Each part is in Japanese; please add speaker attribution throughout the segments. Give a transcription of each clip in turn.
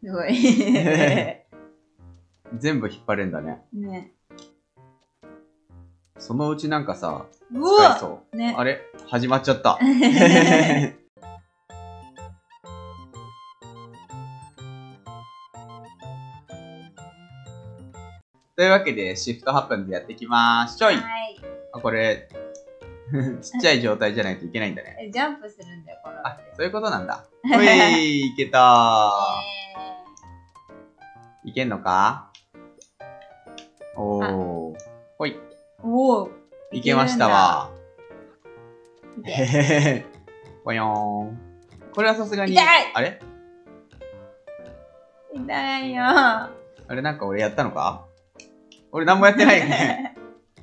Speaker 1: すごい。
Speaker 2: 全部引っ張れんだね。
Speaker 1: ね。
Speaker 2: そのうちなんかさ、
Speaker 1: う
Speaker 2: 使え
Speaker 1: わ
Speaker 2: そう。
Speaker 1: ね。
Speaker 2: あれ始まっちゃった。というわけで、シフトハプンでやっていきまーしょい。
Speaker 1: はい。
Speaker 2: あ、これ、ちっちゃい状態じゃないといけないんだね。
Speaker 1: ジャンプするんだよ、この。
Speaker 2: あ、そういうことなんだ。ほい、いけたー。いけんのかおー。ほい。
Speaker 1: おお。
Speaker 2: いけましたわ。
Speaker 1: いけ
Speaker 2: へへへ。ぽよーん。これはさすがに、
Speaker 1: 痛い
Speaker 2: あれ
Speaker 1: 痛いよ。
Speaker 2: あれなんか俺やったのか俺なんもやってないよね。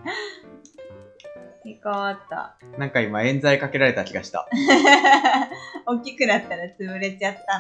Speaker 1: 変わった。
Speaker 2: なんか今冤罪かけられた気がした。
Speaker 1: 大きくなったら潰れちゃった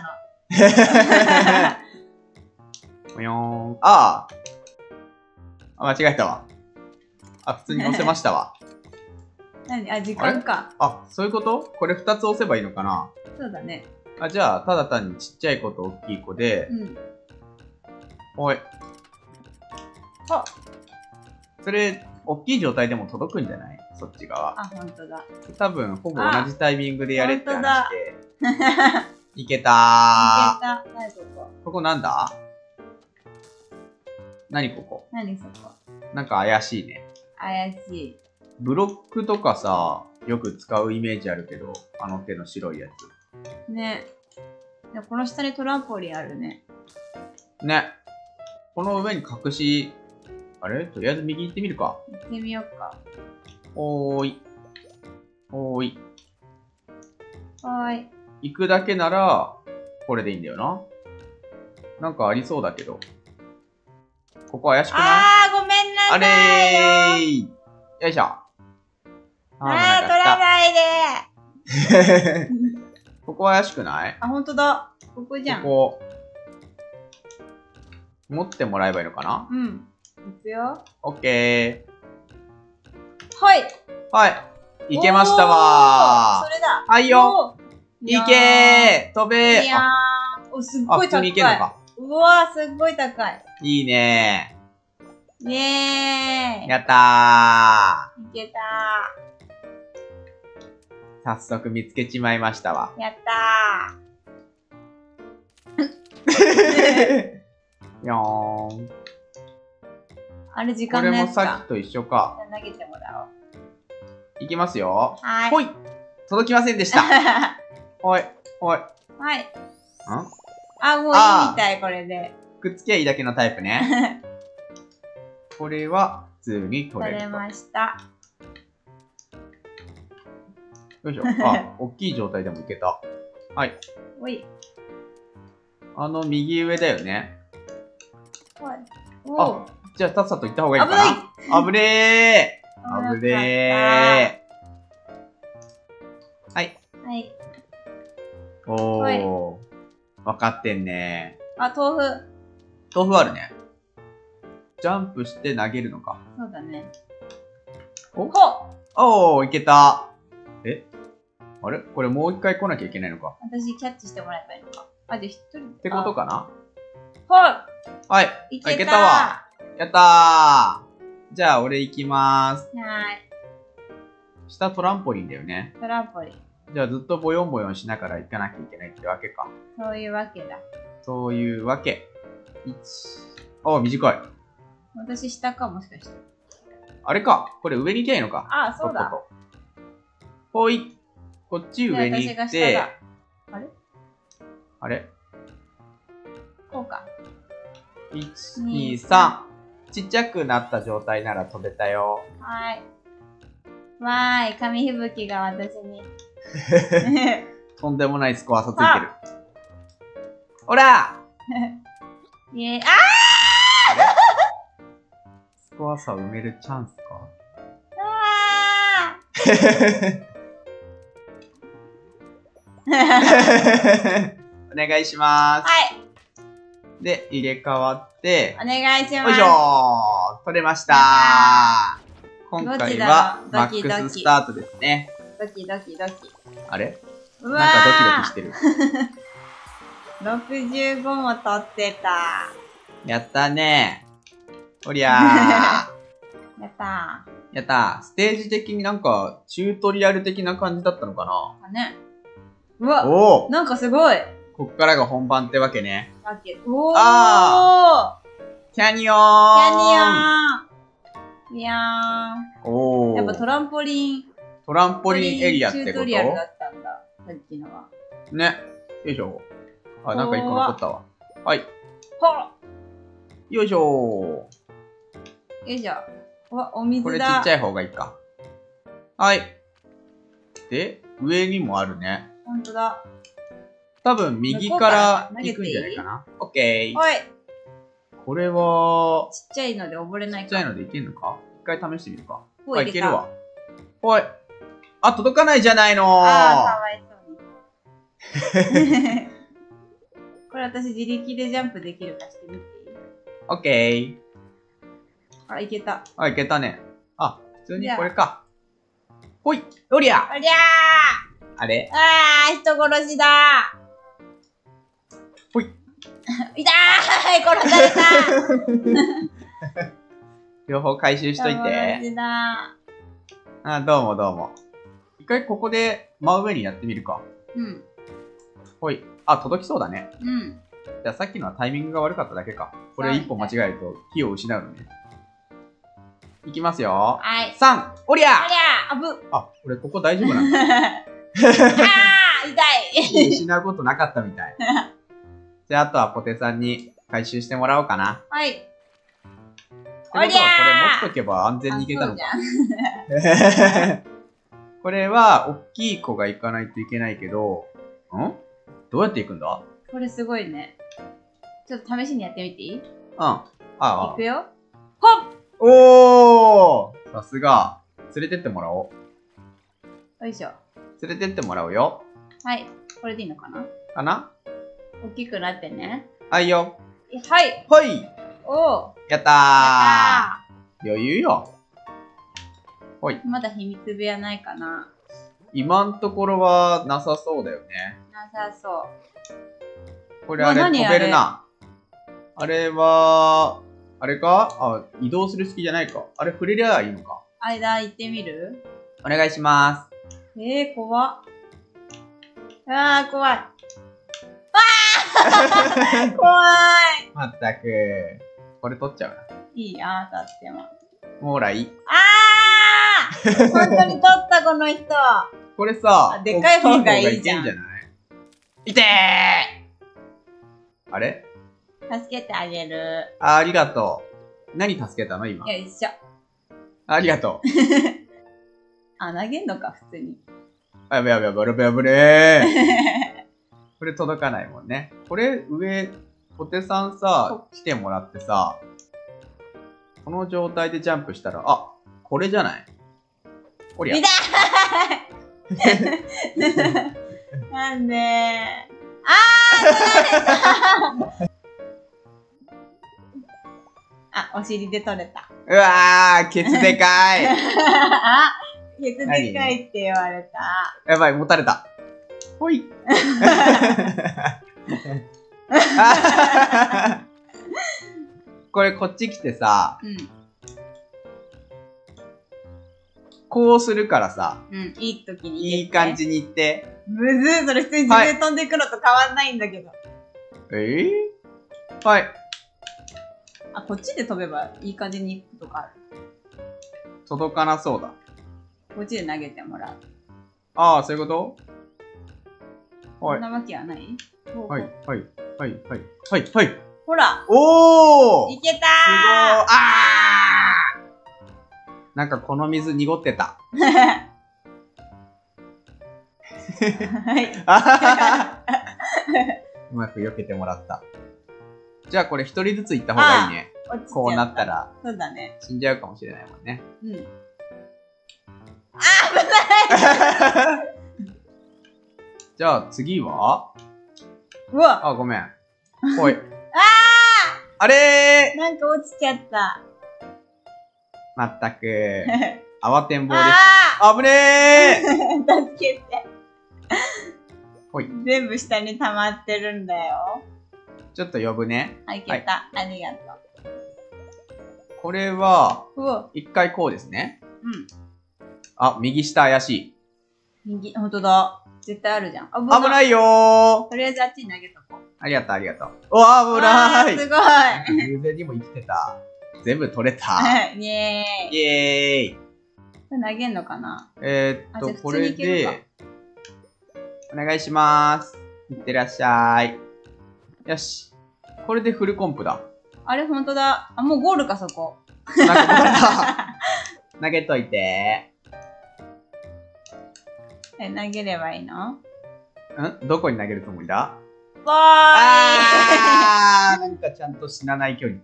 Speaker 1: の。
Speaker 2: ぽよーん。ああ。間違えたわ。あ、普通に押せましたわ。
Speaker 1: 何あ、時間か。
Speaker 2: あ、そういうこと？これ2つ押せばいいのかな？
Speaker 1: そうだね。
Speaker 2: あ、じゃあ、ただ単にちっちゃい子と大きい子で、
Speaker 1: うん。
Speaker 2: おい。
Speaker 1: あ、
Speaker 2: それ、大きい状態でも届くんじゃない？そっち側。
Speaker 1: あ、ほんとだ。
Speaker 2: 多分、ほぼ同じタイミングでやれって
Speaker 1: ほんとだ
Speaker 2: 話で。いけたー。
Speaker 1: いけた。何ここ？
Speaker 2: ここなんだ？何ここ？
Speaker 1: 何そこ？
Speaker 2: なんか怪しいね。
Speaker 1: 怪しい。
Speaker 2: ブロックとかさ、よく使うイメージあるけど、あの手の白いや
Speaker 1: ね。でこの下にトランポリンあるね。
Speaker 2: つ。ね。この上に隠し、あれとりあえず右行ってみるか。
Speaker 1: 行ってみようか。
Speaker 2: おーい。おーい。
Speaker 1: はーい。
Speaker 2: 行くだけなら、これでいいんだよな。なんかありそうだけど。ここ怪しくない？
Speaker 1: あー、ごめんな
Speaker 2: あ
Speaker 1: さいよ。
Speaker 2: れーよいしょ。
Speaker 1: 取らないで。
Speaker 2: ここ怪しくない？
Speaker 1: あ、ほんとだ。ここじゃん。
Speaker 2: ここ、持ってもらえばいいのかな？
Speaker 1: うん。いくよ。
Speaker 2: オッケ
Speaker 1: はい。
Speaker 2: ー。はい。いけましたわ
Speaker 1: それだ。
Speaker 2: はいよ。
Speaker 1: いや
Speaker 2: いけー飛べー。
Speaker 1: いやー。お、すっごい
Speaker 2: 普通
Speaker 1: 高い。
Speaker 2: にいけんのか。
Speaker 1: うわー、すっごい高い。
Speaker 2: いいね
Speaker 1: イエー
Speaker 2: ー。
Speaker 1: イ。
Speaker 2: やった
Speaker 1: いけた
Speaker 2: ー。早速見つけちまいましたわ。
Speaker 1: ー。やった
Speaker 2: よーん。
Speaker 1: ー。あれ、時
Speaker 2: これ
Speaker 1: 間のやつか。
Speaker 2: もさっきと一緒か。
Speaker 1: じゃあ投げてもらおう。
Speaker 2: いきますよ。
Speaker 1: はーい。
Speaker 2: ほい届きませんでした。ほい、ほい。ん
Speaker 1: はい。あ、もういいみたい、これで。
Speaker 2: くっつきゃいいだけのタイプね。これは普通に取
Speaker 1: 取れ
Speaker 2: れると。
Speaker 1: ました。
Speaker 2: よいしょ。あ、大きい状態でもいけた。はい。
Speaker 1: おい。
Speaker 2: 右上だよね。
Speaker 1: はい。お
Speaker 2: あ、じゃあさっさと行った方がいいのか
Speaker 1: 危
Speaker 2: な？危ねー。危ねー。はい。
Speaker 1: はい。
Speaker 2: おー。分かってんね
Speaker 1: あ、豆腐。
Speaker 2: ー。豆腐あるね。ジャンプして投げるのか。
Speaker 1: そうだね。
Speaker 2: お
Speaker 1: ほ
Speaker 2: おー、いけた。えあれこれもう一回来なきゃいけないのか。
Speaker 1: 私キャッチしてもらえばいいのか。あ、じゃあ一人。
Speaker 2: ってことかな？
Speaker 1: は
Speaker 2: はい。
Speaker 1: い。いけた
Speaker 2: あわ。やったー。じゃあ、俺行きまーす。
Speaker 1: は
Speaker 2: 下トランポリンだよね。
Speaker 1: ーい。トランポリン。
Speaker 2: じゃあ、ずっとボヨンボヨンしながら行かなきゃいけないってわけか。
Speaker 1: そういうわけだ。
Speaker 2: そういうわけ。あ、短い。
Speaker 1: 私下か、もしかして。
Speaker 2: あれか。これ上に行けばいいのか。
Speaker 1: あ、そうだ。
Speaker 2: とっととほい。こっち上に行っ
Speaker 1: 私が下だ
Speaker 2: て。
Speaker 1: あれ
Speaker 2: あれ
Speaker 1: こうか。
Speaker 2: ?1、2、3。ちっちゃくなった状態なら飛べたよ。
Speaker 1: はーい。わーい、紙吹雪が私に。
Speaker 2: とんでもないスコア差ついてる。ほら
Speaker 1: イエーイ。あ
Speaker 2: スコア差埋めるチャンスか
Speaker 1: あ
Speaker 2: お願いします。
Speaker 1: はい。
Speaker 2: で、入れ替わって、
Speaker 1: お願いします。
Speaker 2: よいしょー取れましたー。今回はマックススタートですね。
Speaker 1: ドキドキドキ。
Speaker 2: あれ
Speaker 1: うわ
Speaker 2: なんかドキドキしてる。
Speaker 1: 65も取ってた。
Speaker 2: やったね。おりゃー。
Speaker 1: やった
Speaker 2: やったー。ステージ的になんか、チュートリアル的な感じだったのか
Speaker 1: ー。ね。うわ、
Speaker 2: おお、
Speaker 1: なんかすごい。
Speaker 2: こっからが本番ってわけね。
Speaker 1: おー
Speaker 2: あキャニオーン
Speaker 1: キャニオンいや
Speaker 2: おー。
Speaker 1: ー。やっぱトランポリン
Speaker 2: トランポリンエリアってこ
Speaker 1: チュートリアルだったんだ。さっきのは。
Speaker 2: とね。よいしょ。あ、なんか一個残ったわ。はい。
Speaker 1: ほら
Speaker 2: よいしょ
Speaker 1: よいしょ。うわ、お水だ。
Speaker 2: これちっちゃい方がいいか。はい。で、上にもあるね。
Speaker 1: ほんとだ。
Speaker 2: 多分右から行くんじゃないかな。オッケー。
Speaker 1: はい。
Speaker 2: これは、
Speaker 1: ちっちゃいので溺れないか。
Speaker 2: ちっちゃいのでいけんのか一回試してみるか。
Speaker 1: ほい
Speaker 2: いけるわ。ほい。あ、届かないじゃないの
Speaker 1: あー、かわいそうに。これ私自力でジャンプできるかしてみていい？
Speaker 2: オッケー。
Speaker 1: あ、いけた。
Speaker 2: あ、いけたね。あ、普通にこれか。ほい。おりゃ
Speaker 1: ありゃー
Speaker 2: あれ
Speaker 1: あー、人殺しだ
Speaker 2: ほい。
Speaker 1: 痛ーい殺された
Speaker 2: 両方回収しとい
Speaker 1: 人殺
Speaker 2: て。
Speaker 1: しだ
Speaker 2: あ、どうもどうも。一回ここで真上にやってみるか。
Speaker 1: うん。
Speaker 2: ほい。あ、届きそうだね。
Speaker 1: うん。
Speaker 2: じゃあさっきのはタイミングが悪かっただけか。これ一歩間違えると火を失うのね。いきますよ。
Speaker 1: はい。
Speaker 2: 3、おりゃ
Speaker 1: ありゃーあぶっ
Speaker 2: あ、これここ大丈夫なんだ。
Speaker 1: あー痛い
Speaker 2: 失うことなかったみたい。じゃああとはポテさんに回収してもらおうかな。
Speaker 1: はい。
Speaker 2: ってことはこれ持っとけば安全にいけたのか。これは、大きい子が行かないといけないけど、どうやって行くんだ？
Speaker 1: これすごいね。ちょっと試しにやってみていい？
Speaker 2: うん。ああ。
Speaker 1: いくよ。ほっ
Speaker 2: おー！さすが。連れてってもらおう。
Speaker 1: よいしょ。
Speaker 2: 連れてってもらうよ。
Speaker 1: はい。これでいいのかな？
Speaker 2: かな？
Speaker 1: 大きくなってね。
Speaker 2: はいよ。
Speaker 1: はい。
Speaker 2: ほい！
Speaker 1: おー。
Speaker 2: やったー！余裕よ。ほい。
Speaker 1: まだ秘密部屋ないかな？
Speaker 2: 今んところはなさそうだよね。
Speaker 1: なさそう。
Speaker 2: これあれ飛べるな。あれは、あれか？あ、移動する式じゃないか。あれ触れりゃいいのか。
Speaker 1: 間行ってみる？
Speaker 2: お願いします。
Speaker 1: 怖っ。あー、怖い。怖い。
Speaker 2: まったく。これ取っちゃうな。
Speaker 1: いいや、だっても。
Speaker 2: もらいい。
Speaker 1: あー本当に取った、この人。
Speaker 2: これさ、
Speaker 1: でかい方がいいじゃん。
Speaker 2: 大きい方がいけんじゃない？いてー！あれ？
Speaker 1: 助けてあげる。
Speaker 2: ありがとう。何助けたの今。
Speaker 1: よいしょ。
Speaker 2: ありがとう。
Speaker 1: あ、投げんのか、普通に。
Speaker 2: やべやべやべやべやべれー。これ届かないもんね。これ上、ポテさんさ、来てもらってさ、この状態でジャンプしたら、あ、これじゃない？おりゃ。
Speaker 1: 痛いなんでお尻で取れた。
Speaker 2: うわー、ケツでかい。
Speaker 1: ケツでかいって言われた。
Speaker 2: やばい、持たれた。ほい。これこっち来てさ、こうするからさ、
Speaker 1: いい時に
Speaker 2: いい感じにいって。
Speaker 1: むずい、それ普通に自分で飛んでいくのと変わんないんだけど。
Speaker 2: はい。
Speaker 1: あ、こっちで飛べばいい感じに行くとかある？
Speaker 2: 届かなそうだ。
Speaker 1: こっちで投げてもらう。
Speaker 2: ああ、そういうこと？
Speaker 1: そんなわけはない？
Speaker 2: はい、はい、はい、はい、はい、はい。
Speaker 1: ほら！
Speaker 2: おー！
Speaker 1: いけたー！
Speaker 2: すごー！あー！なんかこの水濁ってた。
Speaker 1: はい。
Speaker 2: うまく避けてもらった。じゃあこれ一人ずつ行った方がいいね。こうなったら。
Speaker 1: そうだね。
Speaker 2: 死んじゃうかもしれないもんね。
Speaker 1: 危ない
Speaker 2: じゃあ次は？
Speaker 1: うわ！
Speaker 2: あ、ごめん。ほい。あれー！
Speaker 1: なんか落ちちゃった。
Speaker 2: まったく。慌てんぼうでした。あぶねー！
Speaker 1: 助けて。
Speaker 2: ほい。
Speaker 1: 全部下に溜まってるんだよ。
Speaker 2: ちょっと呼ぶね。
Speaker 1: あ、いけた。ありがと
Speaker 2: これは、
Speaker 1: う。うわ。
Speaker 2: 一回こうですね。
Speaker 1: うん。
Speaker 2: あ、右下怪しい。
Speaker 1: 右、ほんとだ。絶対あるじゃん。危
Speaker 2: 危ないよー。
Speaker 1: とりあえずあっちに投げとこう。
Speaker 2: ありがとう、ありがとう。お、危ない。
Speaker 1: すごい。
Speaker 2: 偶然にも生きてた。全部取れた。
Speaker 1: イエーイ。
Speaker 2: イエーイ。
Speaker 1: これ投げんのかなあ、じゃあ
Speaker 2: これ
Speaker 1: 普通にいけるか
Speaker 2: で、お願いします。いってらっしゃい。よし。これでフルコンプだ。
Speaker 1: あれほんとだ。あ、もうゴールか、そこ。
Speaker 2: なんか戻った。投げといて。
Speaker 1: 投げればいいの
Speaker 2: どこに投げるつもりだ？
Speaker 1: ボーイ
Speaker 2: なんかちゃんと死なない距離。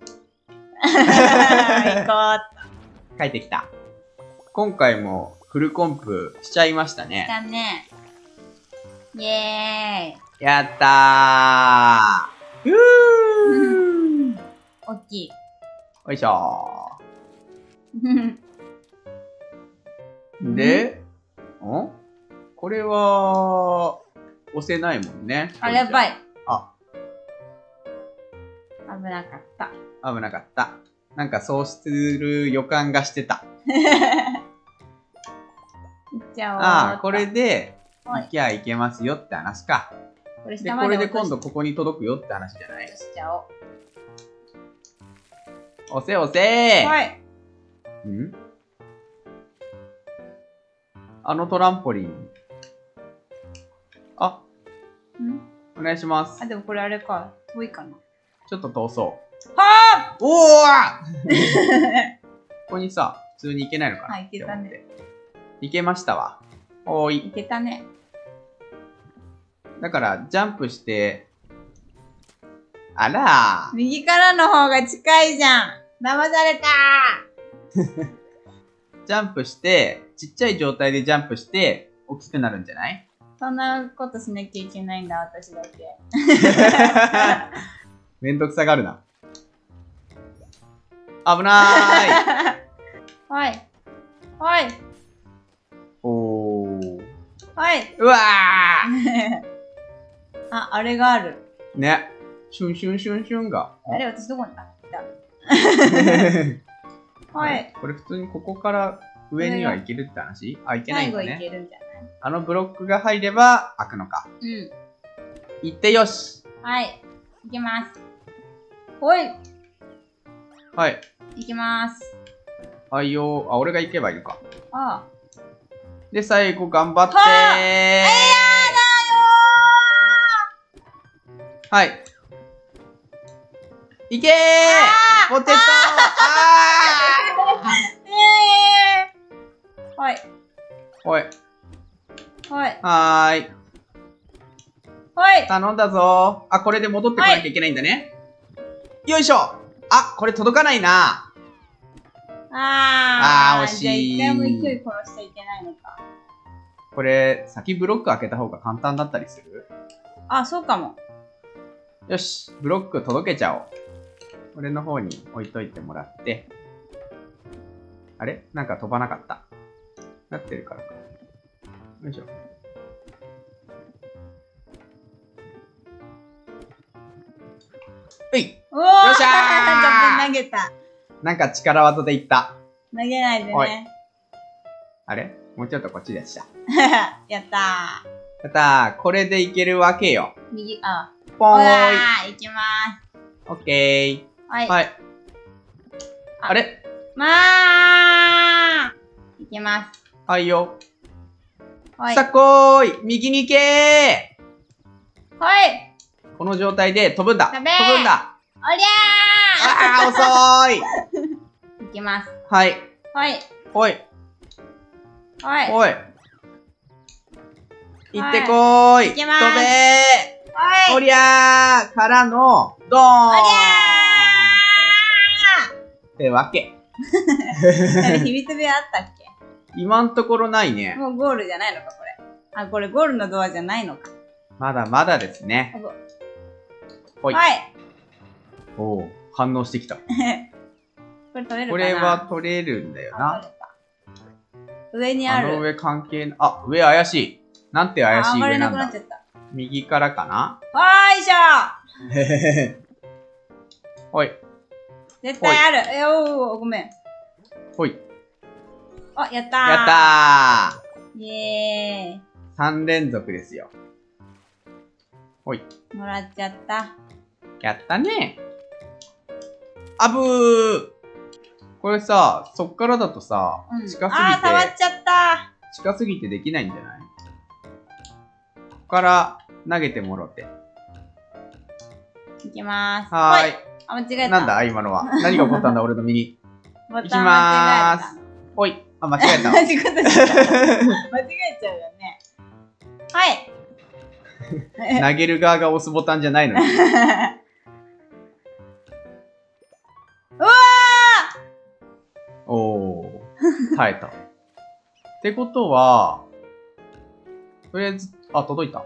Speaker 1: 行こう。
Speaker 2: 帰ってきた。今回もフルコンプしちゃいましたね。
Speaker 1: だね。イエーイ。
Speaker 2: やったー。
Speaker 1: 大きい。
Speaker 2: よいしょー。で、これは、押せないもんね。
Speaker 1: あ、やばい。
Speaker 2: あ、
Speaker 1: 危なかった。
Speaker 2: 危なかった。なんかそうする予感がしてた。
Speaker 1: いっちゃおう。
Speaker 2: ああ、これで、
Speaker 1: はい
Speaker 2: 行きゃいけますよって話か。で、
Speaker 1: これ下まで
Speaker 2: これで
Speaker 1: 落とし
Speaker 2: 今度ここに届くよって話じゃない？
Speaker 1: ちゃお
Speaker 2: 押せ押せ
Speaker 1: う。
Speaker 2: ー。
Speaker 1: はい。
Speaker 2: ん？あのトランポリン。あ、お願いします
Speaker 1: あ、。でもこれあれか。遠いかな。
Speaker 2: ちょっと通そう。
Speaker 1: は
Speaker 2: おー
Speaker 1: ぁ
Speaker 2: ここにさ、普通に行けないのかな？
Speaker 1: はい、いけたね。
Speaker 2: 行けましたわ。おー
Speaker 1: い
Speaker 2: い。
Speaker 1: けたね。
Speaker 2: だから、ジャンプして、あらー。
Speaker 1: 右からの方が近いじゃん。騙された
Speaker 2: ジャンプして、ちっちゃい状態でジャンプして、大きくなるんじゃない？
Speaker 1: そんなことしなきゃいけないんだ、私だけ。
Speaker 2: めんどくさがるな。危なーい。
Speaker 1: はい。はい。
Speaker 2: おー。
Speaker 1: はい。
Speaker 2: うわ
Speaker 1: あ、あれがある。
Speaker 2: ー。ね。シュンシュンシュンシュンが。
Speaker 1: あれ、私どこにいたはい。
Speaker 2: これ普通にここから上には行けるって話？あ、行けない
Speaker 1: 最後
Speaker 2: んだね。
Speaker 1: いけるんじゃない
Speaker 2: あのブロックが入れば開くのか。
Speaker 1: うん。
Speaker 2: 行ってよし。
Speaker 1: はい。いきます。ほい。
Speaker 2: はい。
Speaker 1: いきます。
Speaker 2: はいよ。あ、俺が行けばいいのか。
Speaker 1: あ
Speaker 2: で、最後頑張ってー。
Speaker 1: はあ
Speaker 2: はい。いけーポテトー
Speaker 1: はい。
Speaker 2: おい。
Speaker 1: はい。
Speaker 2: はーい。
Speaker 1: はい。
Speaker 2: 頼んだぞー。あ、これで戻ってこなきゃいけないんだね。よいしょあ、これ届かないな。惜しい
Speaker 1: じゃあ一回も勢い殺しちゃいけないのか。
Speaker 2: これ、先ブロック開けた方が簡単だったりする？
Speaker 1: あ、そうかも。
Speaker 2: よし、ブロック届けちゃおう。俺の方に置いといてもらって。あれなんか飛ばなかった。なってるからか。よいしょ。うい
Speaker 1: おー
Speaker 2: よっしゃー
Speaker 1: 投げた。
Speaker 2: なんか力技でいった。
Speaker 1: 投げないで
Speaker 2: おい
Speaker 1: ね。
Speaker 2: あれもうちょっとこっちでした。
Speaker 1: やった
Speaker 2: やったー。これでいけるわけよ。
Speaker 1: ー。右、あ、
Speaker 2: ぽーい。
Speaker 1: ほらー、いきま
Speaker 2: オッケー。
Speaker 1: す。はい。
Speaker 2: はい。あれ
Speaker 1: まーいきます。
Speaker 2: はいよ。
Speaker 1: はい。
Speaker 2: さっこーい右に行けー
Speaker 1: はい。
Speaker 2: この状態で飛ぶんだ飛ぶん
Speaker 1: 飛べー
Speaker 2: だ
Speaker 1: おり
Speaker 2: あー遅い
Speaker 1: ゃーいきます。
Speaker 2: はい。
Speaker 1: はい。
Speaker 2: おい。
Speaker 1: はい。
Speaker 2: おい。行ってこーい。
Speaker 1: 行きます
Speaker 2: 飛べ
Speaker 1: はい。
Speaker 2: ーおりゃーからの、ドーン
Speaker 1: おりゃ
Speaker 2: ってわけ。
Speaker 1: ーあれ、秘密部屋あったっけ
Speaker 2: 今んところないね。
Speaker 1: もうゴールじゃないのか、これ。あ、これゴールのドアじゃないのか。
Speaker 2: まだまだですね。ほい。
Speaker 1: はい。
Speaker 2: おー反応してきた。
Speaker 1: これ取れるかな
Speaker 2: これは取れるんだよな。
Speaker 1: あ取れた上にある。
Speaker 2: あの上関係な、あ、上怪しい。なんて怪しい
Speaker 1: 上がれ
Speaker 2: 上なだ
Speaker 1: なんくなっちゃ。った。
Speaker 2: 右からかな。
Speaker 1: わーいしょ。
Speaker 2: へへへ。ほい。
Speaker 1: 絶対ある。おー、ごめん。
Speaker 2: ほい。
Speaker 1: あ、やったー。
Speaker 2: やった
Speaker 1: イエ
Speaker 2: ー !3 連続ですよ。ほい。
Speaker 1: ーイ。もらっちゃった。
Speaker 2: やったね。あぶー。これさ、そっからだとさ、
Speaker 1: うん、
Speaker 2: 近すぎて、
Speaker 1: あー、触っちゃった。
Speaker 2: 近すぎてできないんじゃない？ここから投げてもろて。
Speaker 1: いきまーす。
Speaker 2: はーい。
Speaker 1: あ、間違えた。
Speaker 2: なんだ今のは。何が起こったんだ俺の身に。
Speaker 1: ボ
Speaker 2: いき
Speaker 1: タン間違え
Speaker 2: まーす。ほい。あ、間違えた
Speaker 1: た。
Speaker 2: わ。
Speaker 1: 間違えちゃう。間違えちゃうよね。はい。
Speaker 2: 投げる側が押すボタンじゃないのに。
Speaker 1: うわ
Speaker 2: おー。耐えた。ってことは、とりあえず、あ、届いた。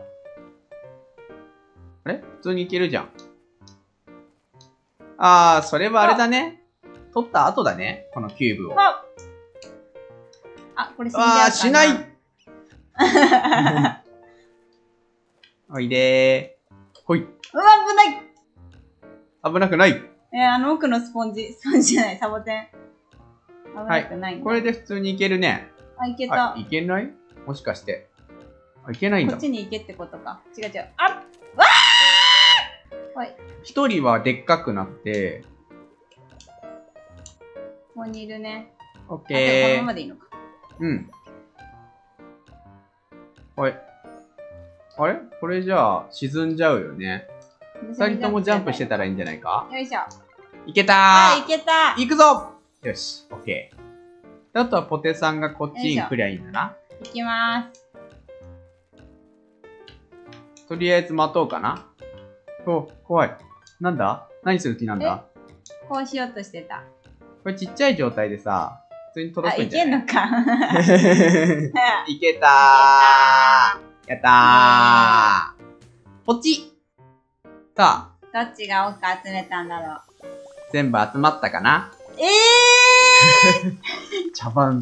Speaker 2: あれ普通にいけるじゃん。あー、それはあれだね。取った後だね。このキューブを。
Speaker 1: ーあ、これ死んじゃうかな。
Speaker 2: あー、しないおいでー。ほい。
Speaker 1: うわ、危ない。
Speaker 2: 危なくない。
Speaker 1: 奥のスポンジじゃない、サボテン。危なくないんだ。
Speaker 2: これで普通にいけるね。
Speaker 1: あ、いけた。
Speaker 2: いけないもしかして。あ、いけないんだ。
Speaker 1: こっちに行けってことか。違う違う。あっわー。はい。
Speaker 2: 一人はでっかくなって、
Speaker 1: ここにいるね。
Speaker 2: オッ
Speaker 1: あ、でもこの
Speaker 2: ケー。
Speaker 1: ままでいいのか。
Speaker 2: うん。はい。あれこれじゃあ沈んじゃうよね。二人ともジャンプしてたらいいんじゃないか？
Speaker 1: よいしょ。
Speaker 2: いけた
Speaker 1: あ、
Speaker 2: ー。
Speaker 1: いけた。
Speaker 2: 行くぞよし、オッケー。あとはポテさんがこっちに来りゃいいんだな。
Speaker 1: いきまーす。
Speaker 2: とりあえず待とうかな。お、怖い。なんだ何する気なんだ？
Speaker 1: こうしようとしてた。
Speaker 2: これちっちゃい状態でさ、普通に届
Speaker 1: あ、
Speaker 2: くんじゃない？
Speaker 1: いけんのか。
Speaker 2: いけたー。やったー。ポチさあ、
Speaker 1: どっちが多く集めたんだろう。
Speaker 2: 全部集まったかな？茶番。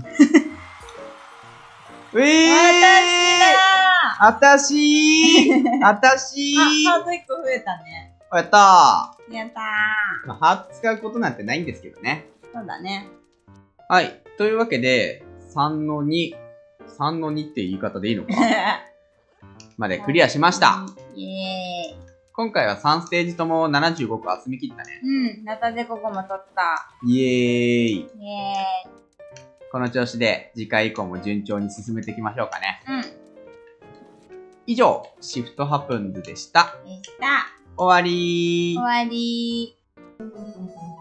Speaker 1: 私だ
Speaker 2: あたしーあたしー
Speaker 1: ハート1個増えたね。
Speaker 2: やったー。
Speaker 1: やったー。
Speaker 2: まあ、ハート使うことなんてないんですけどね。
Speaker 1: そうだね。
Speaker 2: はい。というわけで、3の2。3の2って言い方でいいのかまでクリアしました。
Speaker 1: イエーイ。
Speaker 2: 今回は3ステージとも75個集め切ったね。
Speaker 1: うん。ナタデココも取った。
Speaker 2: イエーイ。
Speaker 1: イエーイ。
Speaker 2: この調子で次回以降も順調に進めていきましょうかね。
Speaker 1: うん。
Speaker 2: 以上、シフトハプンズでした。
Speaker 1: でした。
Speaker 2: 終わりー。
Speaker 1: 終わりー。